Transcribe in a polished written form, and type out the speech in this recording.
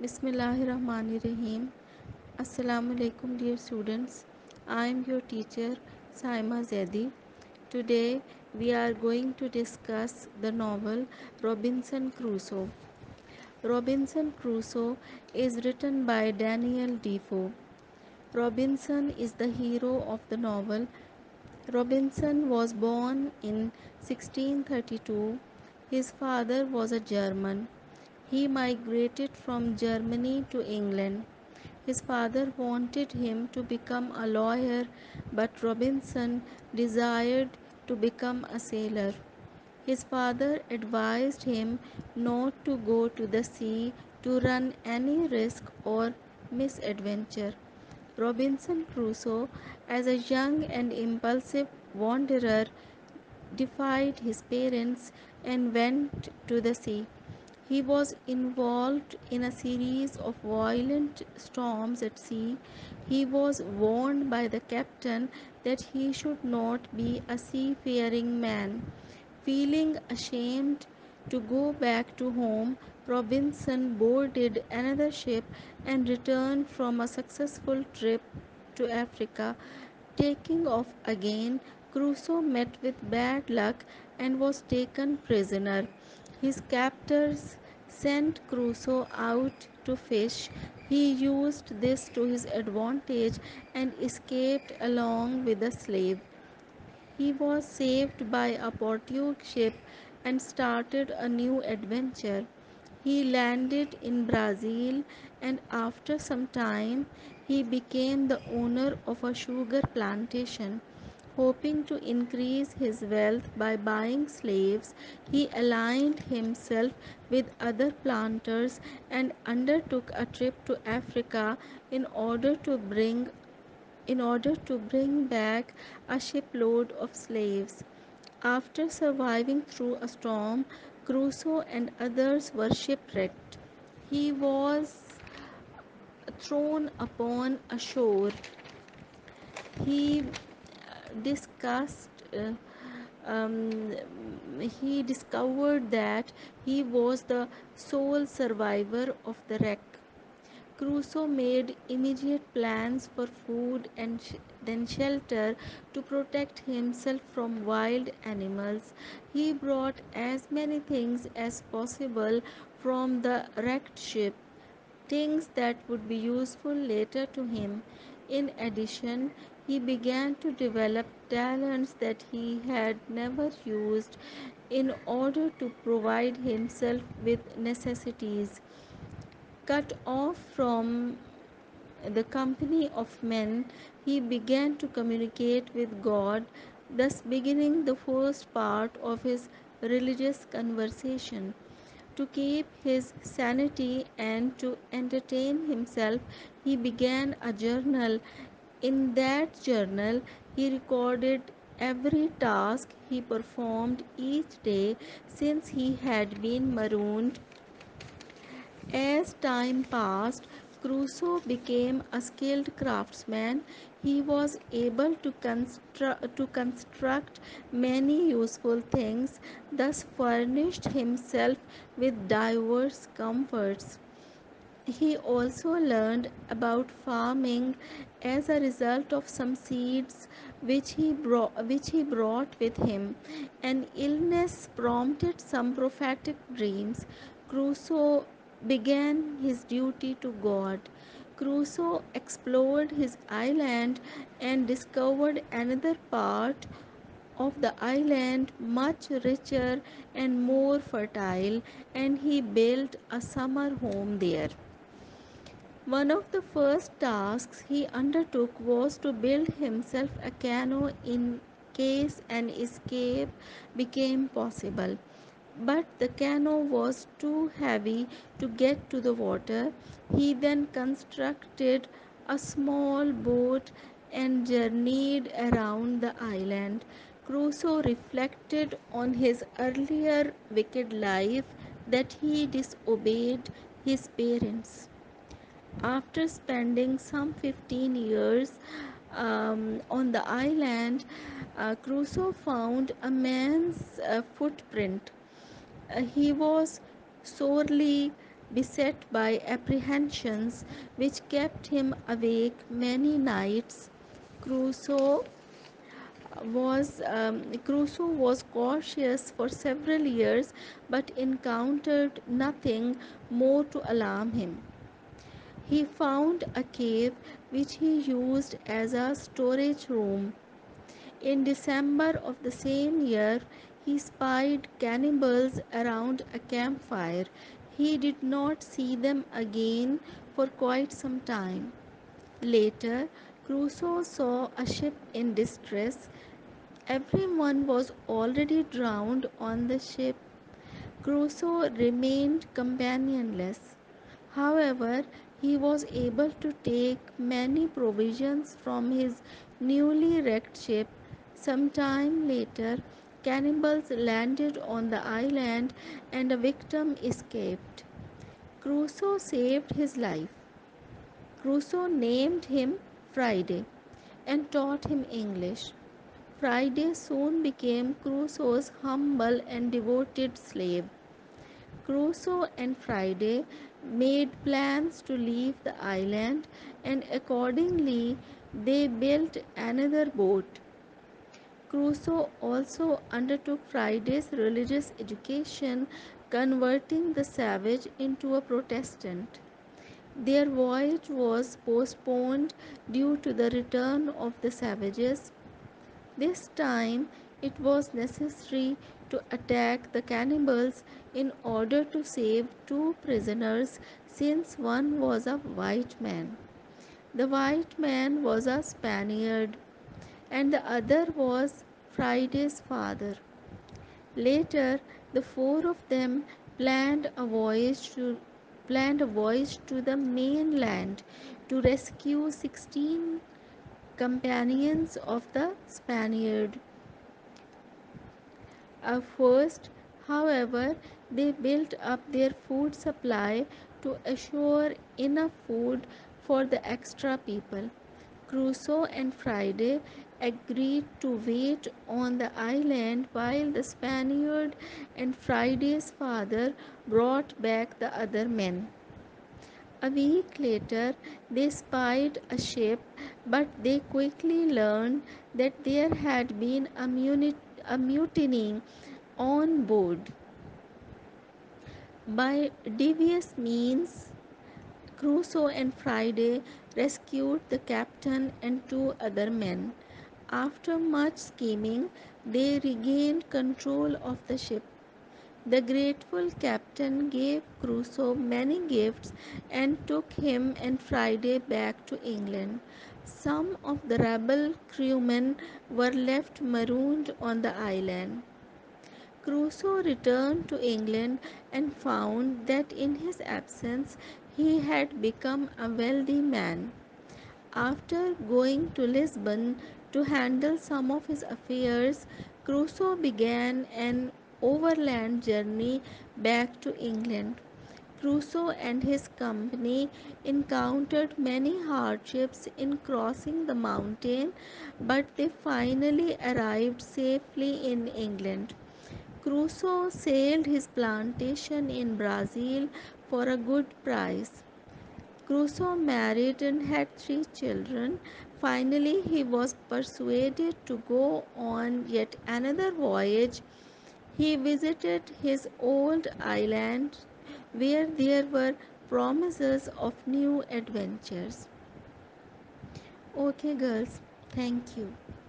Bismillahirrahmanirrahim. Assalamu alaikum, dear students. I am your teacher Saima Zaidi. Today we are going to discuss the novel Robinson Crusoe. Robinson Crusoe is written by Daniel Defoe. Robinson is the hero of the novel. Robinson was born in 1632. His father was a German. He migrated from Germany to England. His father wanted him to become a lawyer, but Robinson desired to become a sailor. His father advised him not to go to the sea to run any risk or misadventure. Robinson Crusoe, as a young and impulsive wanderer, defied his parents and went to the sea. He was involved in a series of violent storms at sea. He was warned by the captain that he should not be a seafaring man. Feeling ashamed to go back to home, Robinson boarded another ship and returned from a successful trip to Africa. Taking off again, Crusoe met with bad luck and was taken prisoner. His captors sent Crusoe out to fish. He used this to his advantage and escaped along with a slave. He was saved by a Portuguese ship and started a new adventure. He landed in Brazil, and after some time he became the owner of a sugar plantation. Hoping to increase his wealth by buying slaves, he aligned himself with other planters and undertook a trip to Africa in order to bring back a shipload of slaves. After surviving through a storm, Crusoe and others were shipwrecked. He was thrown upon a shore. He discussed. Um, he discovered that he was the sole survivor of the wreck. Crusoe made immediate plans for food and then shelter to protect himself from wild animals. He brought as many things as possible from the wrecked ship, things that would be useful later to him. In addition, he began to develop talents that he had never used in order to provide himself with necessities. Cut off from the company of men, he began to communicate with God, thus beginning the first part of his religious conversation. To keep his sanity and to entertain himself, he began a journal. In that journal, he recorded every task he performed each day since he had been marooned. As time passed, Crusoe became a skilled craftsman. He was able to construct many useful things, thus furnished himself with diverse comforts. He also learned about farming as a result of some seeds which he brought with him. An illness prompted some prophetic dreams. Crusoe began his duty to God. Crusoe explored his island and discovered another part of the island much richer and more fertile, and he built a summer home there. One of the first tasks he undertook was to build himself a canoe in case an escape became possible. But the canoe was too heavy to get to the water. He then constructed a small boat and journeyed around the island. Crusoe reflected on his earlier wicked life, that he disobeyed his parents. After spending some 15 years on the island, Crusoe found a man's footprint. He was sorely beset by apprehensions which kept him awake many nights. Crusoe Crusoe was cautious for several years but encountered nothing more to alarm him. He found a cave which he used as a storage room. In December of the same year, he spied cannibals around a campfire. He did not see them again for quite some time. Later, Crusoe saw a ship in distress. Everyone was already drowned on the ship. Crusoe remained companionless. However, he was able to take many provisions from his newly wrecked ship. Some time later, cannibals landed on the island and a victim escaped. Crusoe saved his life. Crusoe named him Friday and taught him English. Friday soon became Crusoe's humble and devoted slave. Crusoe and Friday made plans to leave the island, and accordingly they built another boat. Crusoe also undertook Friday's religious education, converting the savage into a Protestant. Their voyage was postponed due to the return of the savages. This time it was necessary to attack the cannibals in order to save two prisoners, since one was a white man. The white man was a Spaniard and the other was Friday's father. Later, the four of them planned a voyage to the mainland to rescue 16 companions of the Spaniard. First, however, they built up their food supply to assure enough food for the extra people. Crusoe and Friday agreed to wait on the island while the Spaniard and Friday's father brought back the other men. A week later, they spied a ship, but they quickly learned that there had been a mutiny on board. By devious means, Crusoe and Friday rescued the captain and two other men. After much scheming, they regained control of the ship. The grateful captain gave Crusoe many gifts and took him and Friday back to England. Some of the rebel crewmen were left marooned on the island. Crusoe returned to England and found that in his absence he had become a wealthy man. After going to Lisbon to handle some of his affairs, Crusoe began an overland journey back to England. Crusoe and his company encountered many hardships in crossing the mountain, but they finally arrived safely in England. Crusoe sailed his plantation in Brazil for a good price. Crusoe married and had three children. Finally, he was persuaded to go on yet another voyage. He visited his old island where there were promises of new adventures. Okay, girls, thank you.